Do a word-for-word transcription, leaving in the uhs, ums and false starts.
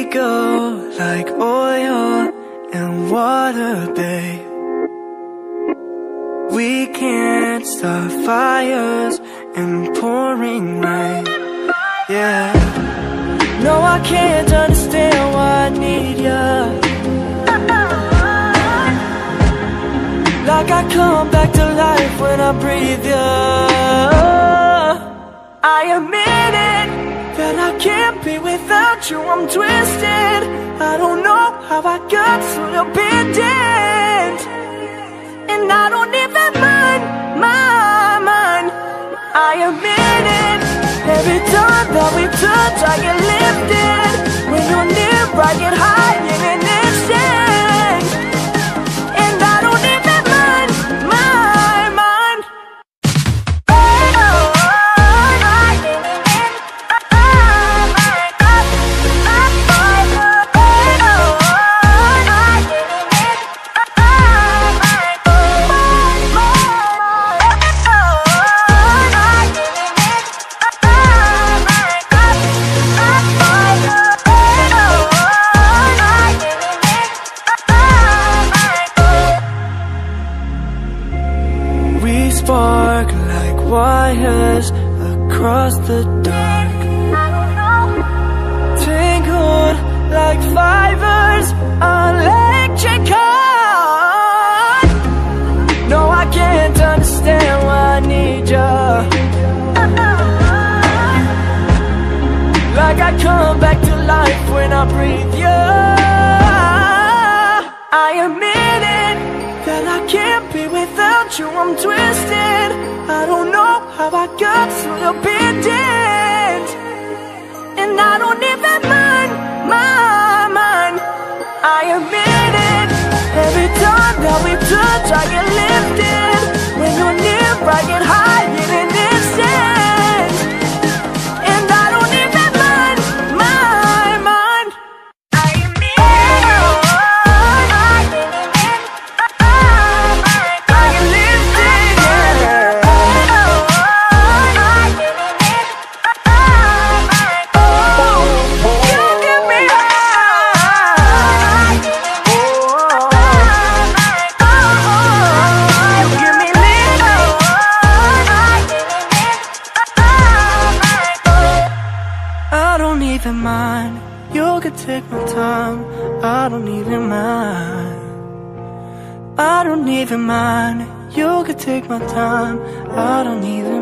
go like oil and water, babe. We can't start fires in pouring rain. Yeah. No, I can't understand why I need ya. Like I come back to life when I breathe ya. I admit it, that I can't be without you. I'm twisted, I don't know how I got so dependent. And I don't even mind, mind, mind. I admit it, every time that we touch I get lifted. When you're near I get high in an instant. And I don't even mind, mind, mind. Spark like wires across the dark, tangled like fibers, electric cord. No, I can't understand why I need ya. Like I come back to life when I breathe ya. I admit it, that I can't be without you. I'm twisted, I don't know how I got so dependent. And I don't even mind, mind, mind. I admit it, every time that we touch I get lifted. When you're near I get high in an instant. And I don't even mind, mind, mind. I admit it. I don't even mind, you can take my time. I don't even mind. I don't even mind, you can take my time. I don't even